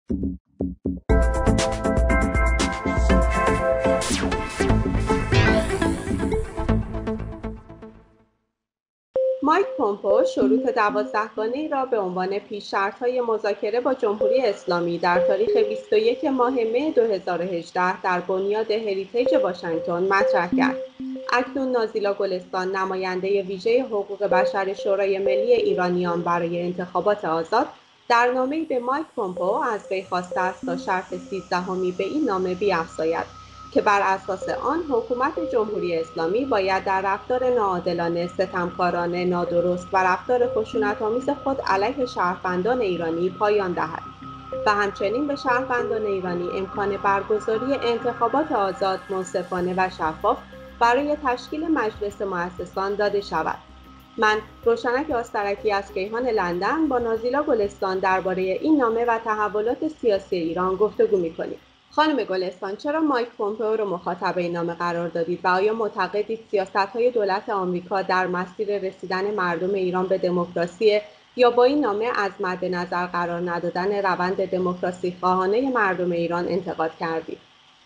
مایک پومپئو شروط 12 گانه‌ای را به عنوان پیش‌شرط‌های مذاکره با جمهوری‌اسلامی در تاریخ 21 ماه می 2018 در بنیاد هریتیج واشنگتن مطرح کرد. اکنون نازیلا گلستان، نماینده ویژه حقوق بشر شورای ملی ایرانیان برای انتخابات آزاد، در نامه‌ای به مایک پومپئو از وی خواسته است تا شرط 13می به این نامه بیفزاید که بر اساس آن حکومت جمهوری اسلامی باید در رفتار ناعادلانه، ستمکارانه، نادرست و رفتار خشونت‌آمیز خود علیه شهروندان ایرانی پایان دهد و همچنین به شهروندان ایرانی امکان برگزاری انتخابات آزاد، منصفانه و شفاف برای تشکیل مجلس مؤسسان داده شود. من روشنک آسترکی از کیهان لندن با نازیلا گلستان درباره این نامه و تحولات سیاسی ایران گفتگو می‌کنیم. خانم گلستان، چرا مایک پومپئو را مخاطب این نامه قرار دادید و آیا معتقدید سیاست‌های دولت آمریکا در مسیر رسیدن مردم ایران به دموکراسی یا با این نامه از مد نظر قرار ندادن روند دموکراسی خواهانه مردم ایران انتقاد کردید؟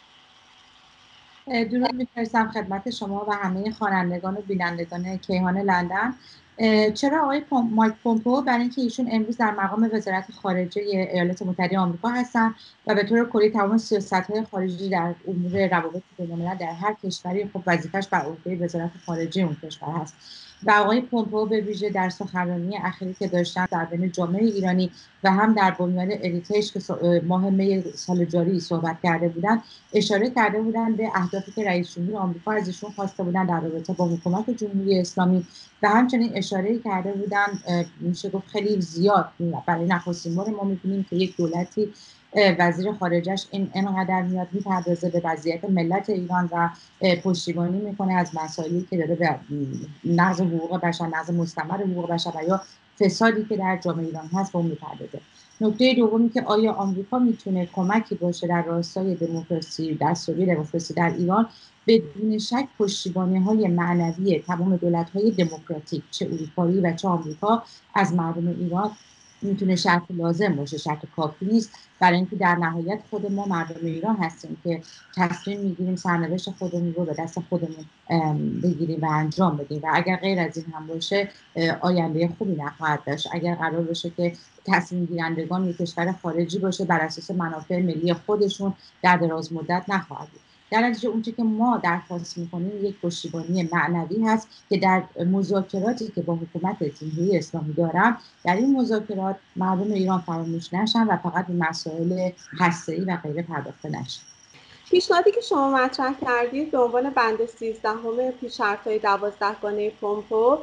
درود می‌فرستم خدمت شما و همه خوانندگان و بینندگان کیهان لندن. چرا آقای مایک پومپئو؟ برای اینکه ایشون امروز در مقام وزارت خارجه ایالات متحده آمریکا هستن و به طور کلی تمام سیاست‌های خارجی در امور روابط بین‌الملل در هر کشوری خب وظیفه‌اش بر عهده وزارت خارجه اون کشور هست. و آقای پومپئو به ویژه در سخنرانی اخیری که داشتن در بین جامعه ایرانی و هم در بنیاد هریتیج که ماه می سال جاری صحبت کرده بودن، اشاره کرده بودن به اهدافی که رئیس جمهور آمریکا از ایشون خواسته بودن در رابطه با حکومت جمهوری اسلامی و همچنین اشاره کرده بودن میشه گفت خیلی زیاد. برای نخستین بار ما می‌بینیم که یک دولتی وزیر خارجش اینقدر میاد میپردازه به وضعیت ملت ایران و پشتیبانی میکنه از مسائلی که داره به نقض حقوق بشر، نقض مستمر حقوق بشر و یا فسادی که در جامعه ایران هست به اون میپردازه. نکته دومی که آیا آمریکا میتونه کمکی باشه در راستای دموکراسی، دستیابی دموکراسی در ایران؟ بدون شک پشتیبانی‌های معنوی تمام دولت‌های دموکراتیک چه اروپایی و چه آمریکا از مردم ایران میتونه شرط لازم باشه، شرط کافی نیست، برای اینکه در نهایت خود ما مردم ایران هستیم که تصمیم میگیریم سرنوشت خودمون رو به دست خودمون بگیریم و انجام بدیم و اگر غیر از این هم باشه آینده خوبی نخواهد داشت. اگر قرار باشه که تصمیم گیرندگان یک کشور خارجی باشه بر اساس منافع ملی خودشون در دراز مدت نخواهد بود. در نتیجه اونچه که ما درخواست میکنیم یک پشتیبانی معنوی هست که در مذاکراتی که با حکومت جمهوری اسلامی دارم، در این مذاکرات مردم ایران فراموش نشن و فقط به مسائل هسته‌ای و غیره پرداخته نشه. پیشنهادی که شما مطرح کردید به عنوان بند 13 پیش‌شرط‌های 12 گانه پومپئو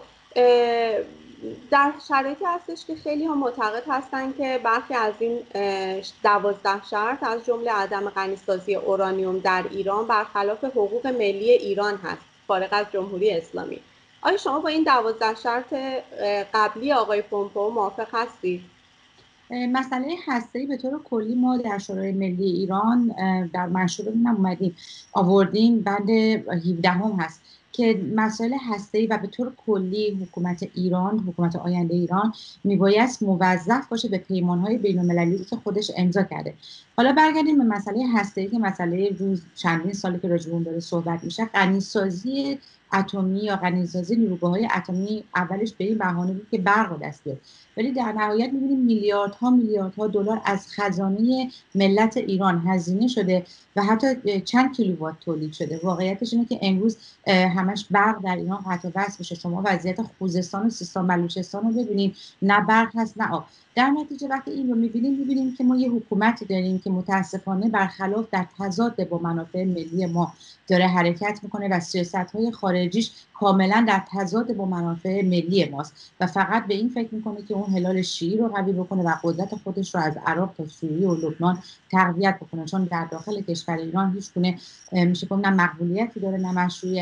در شرایطی هستش که خیلی ها معتقد هستند که برخی از این 12 شرط از جمله عدم غنیسازی اورانیوم در ایران برخلاف حقوق ملی ایران هست، فارغ از جمهوری اسلامی. آیا شما با این 12 شرط قبلی آقای پومپئو موافق هستید؟ مسئله هسته‌ای به طور کلی ما در شورای ملی ایران در منشورمون اومدیم آوردیم، بند 17 هست که مسائل هسته‌ای و به طور کلی حکومت ایران، حکومت آینده ایران میبایست موظف باشه به پیمان‌های بین‌المللی که خودش امضا کرده. حالا برگردیم به مسئله هسته‌ای که مسئله روز چندین سالی که راجع به اون داره صحبت میشه. غنیسازی اتمی یا غنیسازی نیروگاه‌های اتمی اولش به این بهانه بود که برق دست بیاد، ولی در نهایت می‌بینیم میلیاردها دلار از خزانه ملت ایران هزینه شده و حتی چند کیلووات تولید شده. واقعیتش اینه که امروز همش برق در ایران قطع و وصل میشه. شما وضعیت خوزستان و سیستان بلوچستان رو ببینید، نه برق هست نه آب. در نتیجه وقتی این رو می‌بینیم که ما یه حکومتی داریم که متاسفانه برخلاف در تضاد با منافع ملی ما داره حرکت میکنه و سیاست‌های خارجیش کاملا در تضاد با منافع ملی ماست و فقط به این فکر میکنه که اون هلال شیعی رو قوی بکنه و قدرت خودش رو از عراق تا سوریه و لبنان تقویت بکنه، چون در داخل کشور ایران هیچ گونه میشه گفت نه مقبولیتی داره نه مشروعیتی.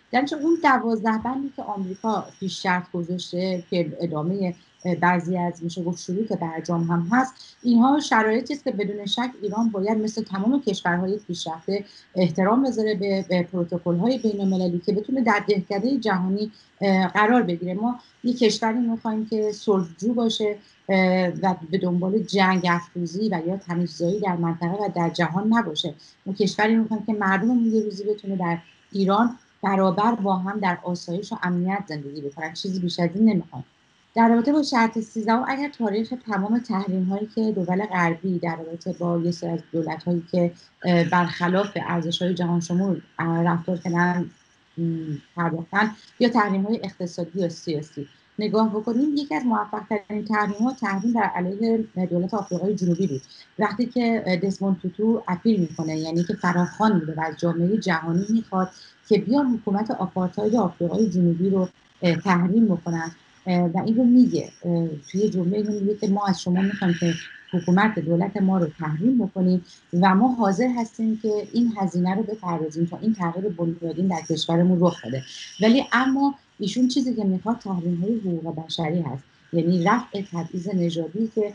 در اون 12 بندی که آمریکا پیش شرط گذاشته که ادامه بعضی از میشه گفت شروط برجام هم هست، اینها شرایطی است که بدون شک ایران باید مثل تمام کشورهای پیشرفته احترام بذاره به پروتکل‌های بین‌المللی که بتونه در دهکده جهانی قرار بگیره. ما یک کشوری می‌خوایم که صلح‌جو باشه و به دنبال جنگ افروزی و یا تمیززایی در منطقه و در جهان نباشه. ما کشوری می‌خوایم که مردممون یه روزی بتونه در ایران برابر با هم در آسایش و امنیت زندگی بکنن. چیزی بیش از این نمی‌خوایم. در رابطه با شرط 13 اگر تاریخ تمام تحریم‌هایی که دول غربی در رابطه با یه سری از دولت‌هایی که برخلاف ارزش‌های جهان شمول رفتار کردن پرداختن یا تحریم‌های اقتصادی یا سیاسی نگاه بکنیم، یکی از موفق‌ترین تحریم‌ها تحریم در علیه دولت آفریقای جنوبی بود. وقتی که دسموند توتو اپیل میکنه، یعنی که فراخوان میده و از جامعه جهانی میخواد که بیان حکومت آپارتاید آفریقای جنوبی رو تحریم بکنن و این رو میگه توی جمله اینو میگه که ما از شما میخوایم که حکومت دولت ما رو تحریم بکنیم و ما حاضر هستیم که این هزینه رو بپردازیم تا این تغییر بنیادین در کشورمون رخ بده. ولی اما ایشون چیزی که میخواد تحریم‌های حقوق بشری هست، یعنی رفع تبعیض نژادی که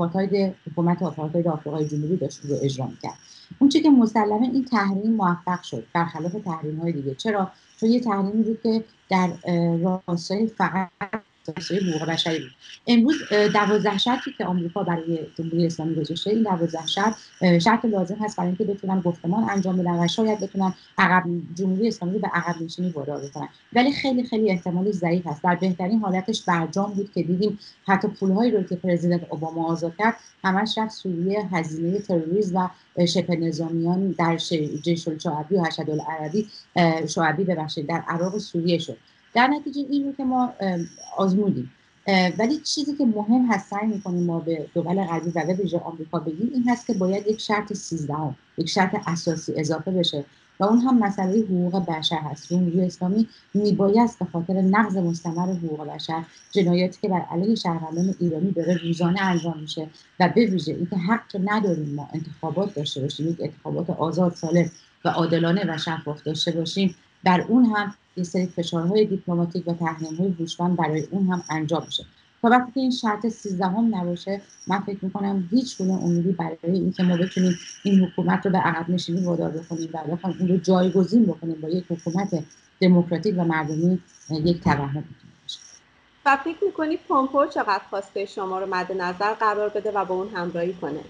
حکومت آپارتاید آفریقای جنوبی داشت رو اجرا می‌کرد. اون چیزی که مسلمه این تحریم موفق شد برخلاف تحریم‌های دیگه. چرا؟ چون یه تحریمی بود که در راستای فقط حقوق بشری بود. امروز 12 شرطی که آمریکا برای جمهوری اسلامی گذاشته، این 12 شرط لازم هست برای اینکه بتونن گفتمان انجام بدن و شاید بتونن جمهوری اسلامی به عقب نشینی وادار بکنن. ولی خیلی خیلی احتمالش ضعیف هست. در بهترین حالتش برجام بود که دیدیم حتی پولهایی رو که پرزیدنت اوباما آزاد کرد همش رفت سوریه، هزینه تروریسم و شبه نظامیان در جیش الشعبی و حشد العربی شعبی ببخشید در عراق و سوریه شد. در نتیجه این رو که ما آزمودیم. ولی چیزی که مهم هست سعی می‌کنیم ما به دول غربی و به ویژه آمریکا بگیم این هست که باید یک شرط 13 یک شرط اساسی اضافه بشه و اون هم مسئله حقوق بشر هست. جمهوری اسلامی میبایست به خاطر نقض مستمر حقوق بشر، جنایاتی که بر علیه شهروندان ایرانی داره روزانه انجام میشه و به ویژه اینکه حق نداریم ما انتخابات داشته باشیم، یک انتخابات آزاد، سالم و عادلانه و شفاف داشته باشیم، بر اون هم یه سری فشارهای دیپلماتیک و تحریم‌های هوشمند برای اون هم انجام میشه. تا وقتی که این شرط 13 هم نباشه، من فکر میکنم هیچ گونه امیدی برای اینکه ما بتونیم این حکومت رو به عقب نشینی وادار بکنیم و بخوایم اون رو جایگزین بکنیم با یک حکومت دموکراتیک و مردمی یک توهم میتونه باشه. و فکر میکنید پومپئو چقدر خواسته شما رو مد نظر قرار بده و با اون همراهی کنه؟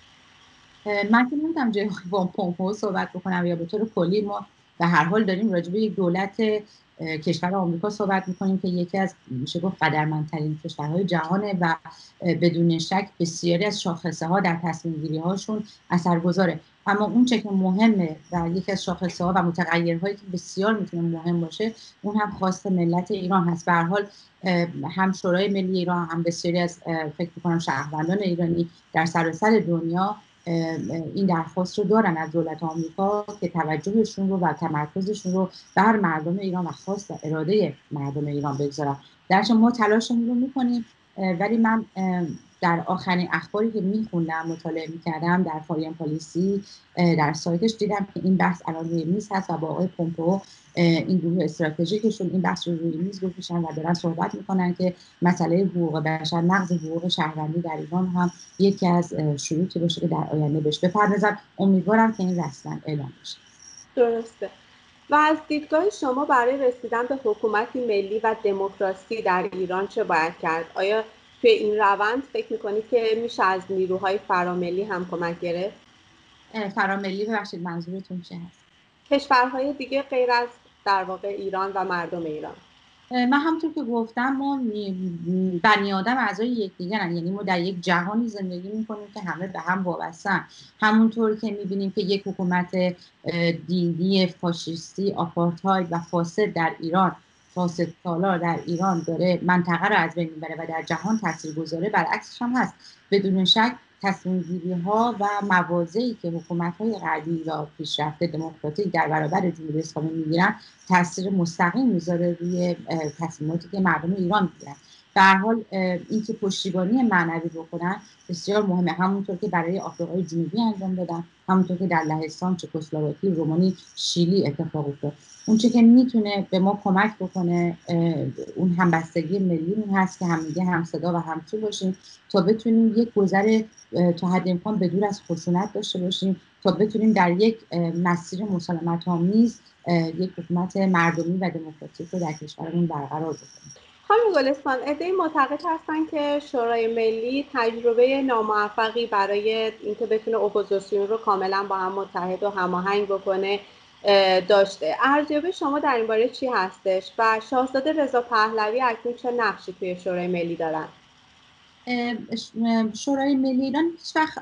من که نمیتونم جای با پومپئو صحبت بکنم یا به طور کلی ما به هر حال داریم راجع به یک دولت کشور آمریکا صحبت میکنیم که یکی از میشه گفت قدرمندترین کشورهای جهانه و بدون شک بسیاری از شاخصه ها در تصمیم گیری هاشون اثرگذاره. اما اون چه که مهمه و یکی از شاخصه ها و متغیرهایی که بسیار میتونه مهم باشه اون هم خواست ملت ایران هست. به هر حال هم شورای ملی ایران هم بسیاری از فکر میکنم شهروندان ایرانی در سراسر دنیا این درخواست رو دارن از دولت آمریکا که توجهشون رو و تمرکزشون رو بر مردم ایران و خواست و اراده مردم ایران بگذارن. درش ما تلاشمون رو میکنیم، ولی من در آخرین اخباری که میخوندم مطالعه میکردم در فارین پالیسی در سایتش دیدم که این بحث الان روی میز هست و با آقای پومپئو این گروه استراتژیکشون این بحث رو روی میز گذاشتن و دارن صحبت میکنن که مسئله حقوق بشر، نقض حقوق شهروندی در ایران هم یکی از شروطی باشه که در آینده بهش بپردازن. امیدوارم که این رسما اعلام بشه. درسته. و از دیدگاه شما برای رسیدن به حکومتی ملی و دموکراسی در ایران چه باید کرد؟ آیا توی این روند فکر میکنید که میشه از نیروهای فراملی هم کمک گرفت؟ فراملی ببخشید منظورتون چه هست؟ کشورهای دیگه غیر از در واقع ایران و مردم ایران. من همونطور که گفتم ما بنی آدم اعضای یکدیگرن، یعنی ما در یک جهانی زندگی میکنیم که همه به هم وابستن. همونطور که میبینیم که یک حکومت دینی فاشیستی آپارتاید و فاسد در ایران، فاسد سالار در ایران داره منطقه رو از بین میبره و در جهان تاثیرگذاره، برعکسش هم هست. بدون شک تصمیم گیری ها و مواضعی که حکومت های غربی یا پیشرفته دموکراتیک در برابر جمهوری اسلامی میگیرن تاثیر مستقیم میذاره روی تصمیماتی که مردم ایران میگیرن. به هر حال این که پشتیبانی معنوی بکنن بسیار مهمه، همونطور که برای آفریقای جنوبی انجام دادن، همونطور که در لهستان، چکسلواکی، رومانی، شیلی اتفاق افتاد. اون چه که میتونه به ما کمک بکنه اون همبستگی ملی اون هست که همدیگه همصدا و همسو باشیم تا بتونیم یک گذر تا حد امکان بدور از خشونت داشته باشیم، تا بتونیم در یک مسیر مسالمت‌آمیز یک حکومت مردمی و دموکراتیک رو در کشورمون برقرار بکنیم. خانم گلستان، عده‌ای معتقد هستند که شورای ملی تجربه ناموفقی برای اینکه بتونه اپوزیسیون رو کاملا با هم متحد و هماهنگ بکنه داشته. ارزیابی شما در این باره چی هستش و شاهزاده رضا پهلوی اکنون چه نقشی توی شورای ملی دارن؟ شورای ملی ایران هیچ وقت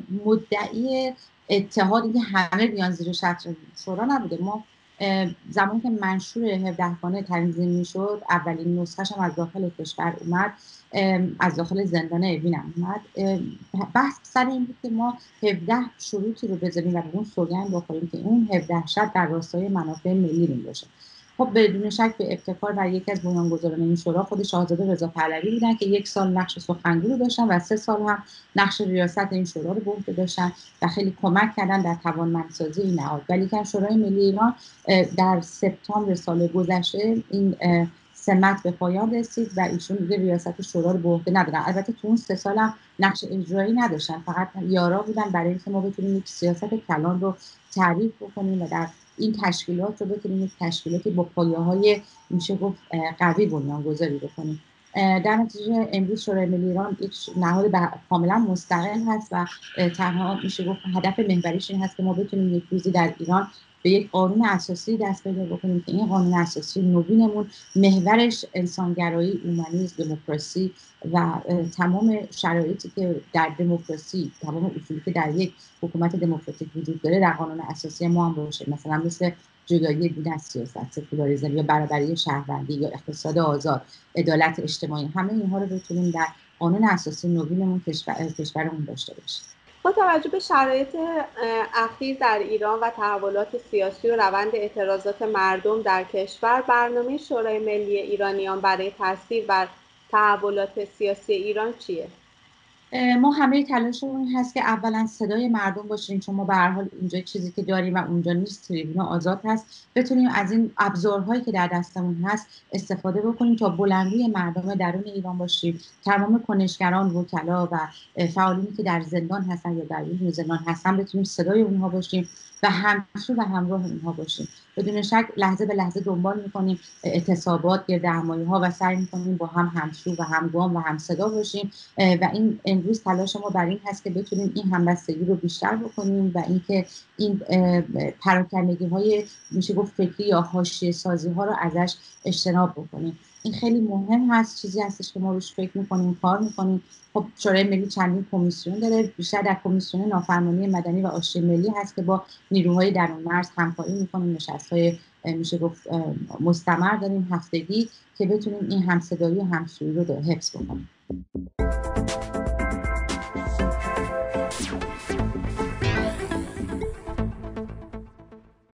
مدعی اتحادی که همه بیان زیر چتر شورا نبوده. ما زمانی که منشور 17 خانه تنظیم میشد، اولین نسخه‌ش هم از داخل کشور اومد، از داخل زندان اوین هم اومد، بحث سر این بود که ما 17 شروطی رو بذاریم و به اون سوگند بخوریم که اون 17 شرط در راستای منافع ملی می باشه. خب بدون شک به ابتکار و یکی از بنیانگذاران این شورا خود شاهزاده رضا پهلوی بودن که 1 سال نقش سخنگو رو داشتن و 3 سال هم نقش ریاست این شورا رو به عهده داشتن و خیلی کمک کردن در توانمندسازی این نهاد. ولی که شورای ملی ایران در سپتامبر سال گذشته این سمت به پایان رسید و ایشون دیگه ریاست شورا رو به عهده ندارن. البته تو اون 3 سال هم نقش اجرایی نداشتن، فقط یارا بودن برای اینکه ما بتونیم یک سیاست کلان رو تعریف بکنیم و در این تشکیلات رو بتونیم یک تشکیلاتی با پایه‌های میشه گفت قوی بنیانگذاری بکنیم. در نتیجه امروز شورای ملی ایران یک نهاد کاملا مستقل هست و تنها میشه گفت هدف محوریش این هست که ما بتونیم یک روزی در ایران به یک قانون اساسی دست پیدا بکنیم که این قانون اساسی نوینمون محورش انسانگرایی، اومانیسم، دموکراسی و تمام شرایطی که در دموکراسی، تمام اصولی که در یک حکومت دموکراتیک وجود داره در قانون اساسی ما هم باشه، مثلا مثل جدایی دین از سیاست، سکولاریسم یا برابری شهروندی یا اقتصاد آزاد، عدالت اجتماعی، همه اینها رو بتونیم در قانون اساسی نوینمون کشورمون داشته باشیم. با توجه به شرایط اخیر در ایران و تحولات سیاسی و روند اعتراضات مردم در کشور، برنامه شورای ملی ایرانیان برای تاثیر بر تحولات سیاسی ایران چیه؟ ما همه تلاشمون هست که اولا صدای مردم باشیم، چون ما به هر حال اینجا چیزی که داریم و اونجا نیست، تریبون آزاد هست، بتونیم از این ابزارهایی که در دستمون هست استفاده بکنیم تا بلندگوی مردم درون ایران باشیم. تمام کنشگران، وکلا و فعالینی که در زندان هستن یا در بیرون زندان هستن بتونیم صدای اونها باشیم و همسو و همراه اونها باشیم. بدون شک لحظه به لحظه دنبال میکنیم اعتصابات، گردهمایی‌ها و سعی میکنیم با هم همسو و همگام و همصدا باشیم و این امروز تلاش ما بر این هست که بتونیم این همبستگی رو بیشتر بکنیم و اینکه این پراکندگی‌های میشه گفت فکری یا حاشیه سازی ها رو ازش اجتناب بکنیم. این خیلی مهم هست، چیزی هستش که ما روش فکر میکنیم، کار میکنیم. خب شورای ملی چندین کمیسیون داره، بیشتر در کمیسیون نافرمانی مدنی و آشتی ملی هست که با نیروهای درون مرز همکاری میکنیم، نشست‌های میشه گفت مستمر داریم هفتگی که بتونیم این همصدایی و همسویی رو حفظ بکنیم.